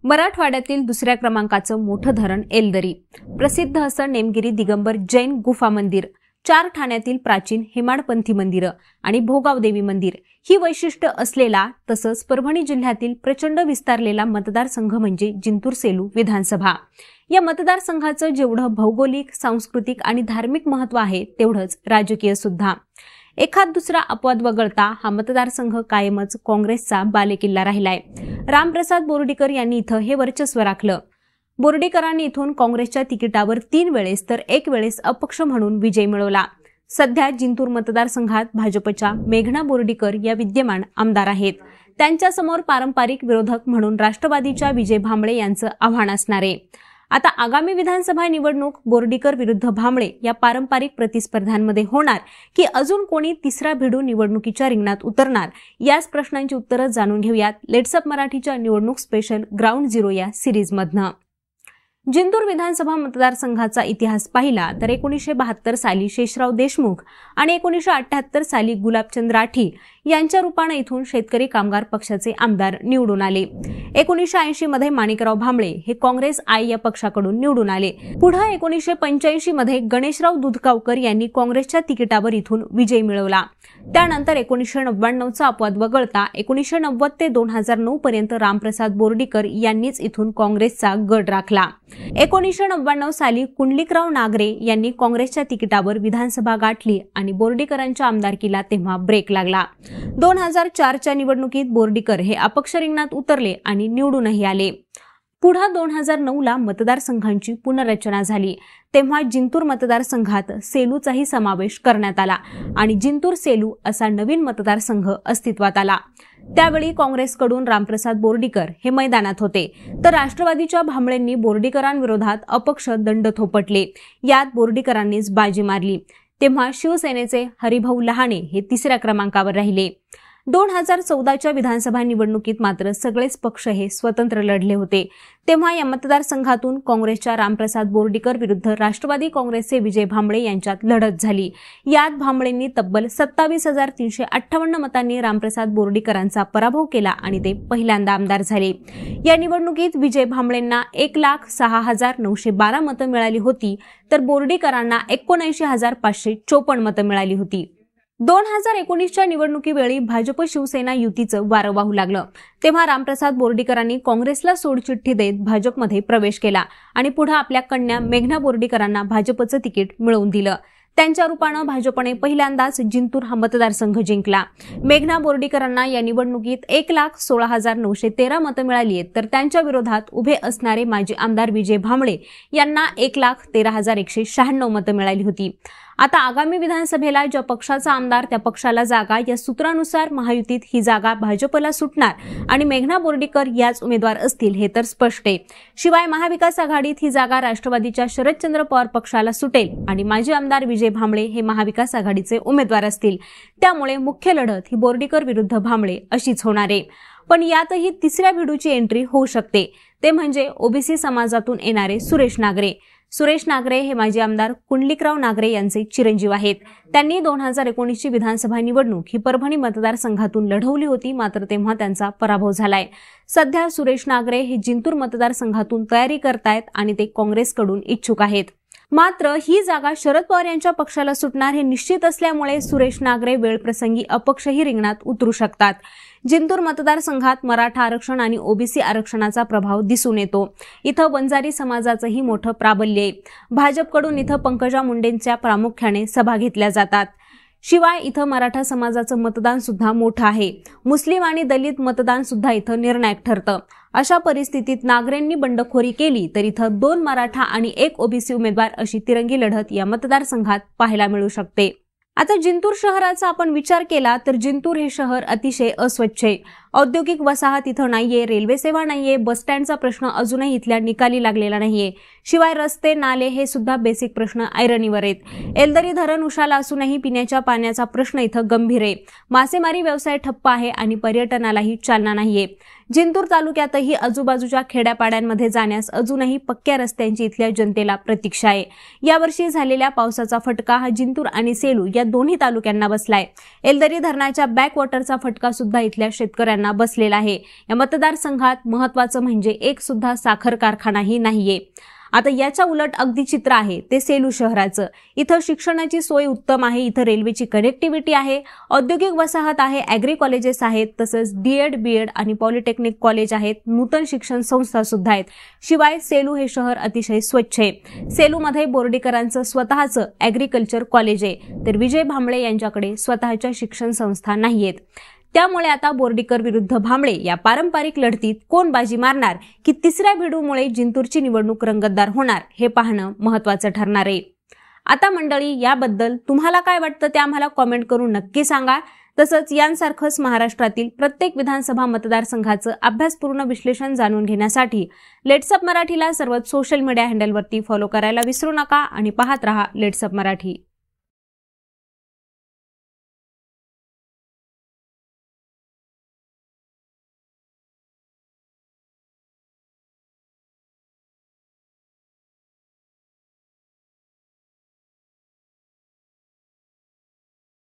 मराठवाड्यातील दुसऱ्या क्रमांकाचं मोठं धरण एलदरी, प्रसिद्ध असं नेमगिरी दिगंबर जैन गुफा मंदिर, 4 ठाण्यातील प्राचीन हेमाडपंथी मंदिरं आणि भोगाव देवी मंदिर ही वैशिष्ट्य असलेला तसंच परभणी जिल्ह्यातील प्रचंड विस्तारलेला मतदारसंघ म्हणजे जिंतूर सेलू विधानसभा। या मतदारसंघाचं जेवढं भौगोलिक, सांस्कृतिक आणि धार्मिक महत्त्व आहे तेवढंच राजकीय सुद्धा। एखाद दुसरा अपवाद वगळता हा मतदारसंघ कायमच काँग्रेसचा बालेकिल्ला राहिलाय। रामप्रसाद बोर्डीकर यांनी इथं हे वर्चस्व राखलं। बोर्डीकरांनी इथून काँग्रेसच्या तिकिटावर 3 वेळेस तर 1 वेळेस अपक्ष म्हणून विजय मिळवला। सध्या जिंतूर मतदारसंघात भाजपच्या मेघना बोर्डीकर या विद्यमान आमदार आहेत। त्यांच्यासमोर पारंपरिक विरोधक म्हणून राष्ट्रवादीच्या विजय भांबळे यांचं आव्हान असणार आहे। आता आगामी विधानसभा निवडणूक बोर्डीकर विरुद्ध भांबळे या पारंपरिक प्रतिस्पर्ध्यांमध्ये होणार की अजून कोणी तिसरा भिडू निवडणुकीच्या रिंगणात उतरणार, याच प्रश्नांची उत्तरं जाणून घेऊयात लेट्स अप मराठीच्या निवडणूक स्पेशल ग्राउंड झिरो या सिरीजमधनं। जिंतूर विधानसभा मतदारसंघाचा इतिहास पाहिला तर 1972 साली शेषराव देशमुख आणि 1978 साली गुलाबचंद राठी यांच्या रूपाने इथून शेतकरी कामगार पक्षाचे आमदार निवडून आले। 1980 मध्ये माणिकराव भांबळे हे काँग्रेस आय या पक्षाकडून निवडून आले। पुढे 1985 मध्ये गणेशराव दुधगावकर यांनी काँग्रेसच्या तिकिटावर इथून विजय मिळवला। त्यानंतर 1999चा अपवाद वगळता 1990 ते 2009 पर्यंत रामप्रसाद बोर्डीकर यांनीच इथून काँग्रेसचा गड राखला। 1999 साली कुंडलिकराव नागरे यांनी काँग्रेसच्या तिकिटावर विधानसभा गाठली आणि बोर्डीकरांच्या आमदारकीला तेव्हा ब्रेक लागला। 2004च्या निवडणुकीत बोर्डीकर हे अपक्ष रिंगणात उतरले आणि निवडूनही आले। पुढे 2009ला मतदारसंघांची पुनर्रचना झाली, तेव्हा जिंतूर मतदारसंघात सेलूचाही समावेश करण्यात आला आणि जिंतूर सेलू असा नवीन मतदारसंघ अस्तित्वात आला। त्यावेळी काँग्रेसकडून रामप्रसाद बोर्डीकर हे मैदानात होते, तर राष्ट्रवादीच्या भांबळेंनी बोर्डीकरांविरोधात अपक्ष दंड थोपटले। यात बोर्डीकरांनीच बाजी मारली। तेव्हा शिवसेनेचे हरिभाऊ लहाने हे 3ऱ्या क्रमांकावर राहिले। 2014च्या विधानसभा निवडणुकीत मात्र सगळेच पक्ष हे स्वतंत्र लढले होते। तेव्हा या मतदारसंघातून काँग्रेसच्या रामप्रसाद बोर्डीकर विरुद्ध राष्ट्रवादी काँग्रेसचे विजय भांबळे यांच्यात लढत झाली। यात भांबळेंनी तब्बल 27,358 मतांनी रामप्रसाद बोर्डीकरांचा पराभव केला आणि ते पहिल्यांदा आमदार झाले। या निवडणुकीत विजय भांबळेंना 1,06,912 मतं मिळाली होती, तर बोर्डीकरांना 79,554 मतं मिळाली होती। 2019च्या निवडणुकीवेळी भाजप शिवसेना युतीचं वारं वाहू लागलं, तेव्हा रामप्रसाद बोर्डीकरांनी काँग्रेसला सोडचिठ्ठी देत भाजपमध्ये प्रवेश केला आणि पुढे आपल्या कन्या मेघना बोर्डीकरांना भाजपचं तिकीट मिळवून दिलं। त्यांच्या रूपानं भाजपने पहिल्यांदाच जिंतूर हा मतदारसंघ जिंकला। मेघना बोर्डीकरांना या निवडणुकीत 1,16,913 मतं मिळाली आहेत, तर त्यांच्या विरोधात उभे असणारे माजी आमदार विजय भांबळे यांना 1,13,196 मतं मिळाली होती। आता आगामी विधानसभेला ज्या पक्षाचा आमदार त्या पक्षाला जागा या सूत्रानुसार महायुतीत ही जागा भाजपला सुटणार आणि मेघना बोर्डीकर याच उमेदवार असतील हे तर स्पष्ट आहे। शिवाय महाविकास आघाडीत ही जागा राष्ट्रवादीच्या शरदचंद्र पवार पक्षाला सुटेल आणि माजी आमदार विजय भांबळे हे महाविकास आघाडीचे उमेदवार असतील। त्यामुळे मुख्य लढत ही बोर्डीकर विरुद्ध भांबळे अशीच होणार आहे। पण यातही 3ऱ्या भिडूची एंट्री होऊ शकते, ते म्हणजे ओबीसी समाजातून येणारे सुरेश नागरे। सुरेश नागरे हे माजी आमदार कुंडलिकराव नागरे यांचे चिरंजीव आहेत। त्यांनी 2019ची विधानसभा निवडणूक ही परभणी मतदारसंघातून लढवली होती, मात्र तेव्हा त्यांचा पराभव झालाय। सध्या सुरेश नागरे हे जिंतूर मतदारसंघातून तयारी करतायत आणि ते काँग्रेसकडून इच्छुक आहेत। मात्र ही जागा शरद पवार यांच्या पक्षाला सुटणार हे निश्चित असल्यामुळे सुरेश नागरे वेळप्रसंगी अपक्षही रिंगणात उतरू शकतात। जिंतूर मतदारसंघात मराठा आरक्षण आणि ओबीसी आरक्षणाचा प्रभाव दिसून येतो। इथं वंजारी समाजाचंही मोठं प्राबल्य आहे। भाजपकडून इथं पंकजा मुंडेंच्या प्रामुख्याने सभा घेतल्या जातात। शिवाय इथं मराठा समाजाचं मतदान सुद्धा मोठं आहे। मुस्लिम आणि दलित मतदान सुद्धा इथं निर्णायक ठरतं। अशा परिस्थितीत नागरेंनी बंडखोरी केली तर इथं 2 मराठा आणि 1 ओबीसी उमेदवार अशी तिरंगी लढत या मतदारसंघात पाहायला मिळू शकते। आता जिंतूर शहराचा आपण विचार केला तर जिंतूर हे शहर अतिशय अस्वच्छ आहे। औद्योगिक वसाहत इथं नाहीये, रेल्वे सेवा नाहीये, बस स्टँडचा प्रश्न अजूनही इथल्या निकाली लागलेला नाहीये। शिवाय रस्ते, नाले हे सुद्धा बेसिक प्रश्न ऐरणीवर आहेत। एलदरी धरण उशाला असूनही पिण्याच्या पाण्याचा प्रश्न इथं गंभीर आहे। मासेमारी व्यवसाय ठप्प आहे आणि पर्यटनालाही चालना नाहीये। जिंतूर तालुक्यातही आजूबाजूच्या खेड्यापाड्यांमध्ये जाण्यास अजूनही पक्क्या रस्त्यांची इथल्या जनतेला प्रतीक्षा आहे। यावर्षी झालेल्या पावसाचा फटका हा जिंतूर आणि सेलू या दोन्ही तालुक्यांना बसलाय। एलदरी धरणाच्या बॅकवॉटरचा फटका सुद्धा इथल्या शेतकऱ्यांना लोकांना बसलेला आहे। या मतदारसंघात महत्त्वाचं म्हणजे एक सुद्धा साखर कारखानाही नाहीये। आता याच्या उलट अगदी चित्र आहे ते सेलू शहराचं। इथं शिक्षणाची सोय उत्तम आहे, इथं रेल्वेची कनेक्टिव्हिटी आहे, औद्योगिक वसाहत आहे, ॲग्री कॉलेजेस आहेत, तसंच डीएड, बीएड आणि पॉलिटेक्निक कॉलेज आहेत, नूतन शिक्षण संस्था सुद्धा आहेत। शिवाय सेलू हे शहर अतिशय स्वच्छ आहे। सेलूमध्ये बोर्डीकरांचं स्वतःचं ॲग्रिकल्चर कॉलेज आहे, तर विजय भांबळे यांच्याकडे स्वतःच्या शिक्षण संस्था नाहीयेत। त्यामुळे आता बोर्डीकर विरुद्ध भांबळे या पारंपरिक लढतीत कोण बाजी मारणार की तिसऱ्या भिडूमुळे जिंतूरची निवडणूक रंगतदार होणार हे पाहणं महत्त्वाचं ठरणार आहे। आता मंडळी, याबद्दल तुम्हाला काय वाटतं ते आम्हाला कॉमेंट करून नक्की सांगा। तसंच यांसारखंच महाराष्ट्रातील प्रत्येक विधानसभा मतदारसंघाचं अभ्यासपूर्ण विश्लेषण जाणून घेण्यासाठी लेट्स अप मराठीला सर्वच सोशल मीडिया हँडलवरती फॉलो करायला विसरू नका आणि पाहत रहा लेट्स अप मराठी।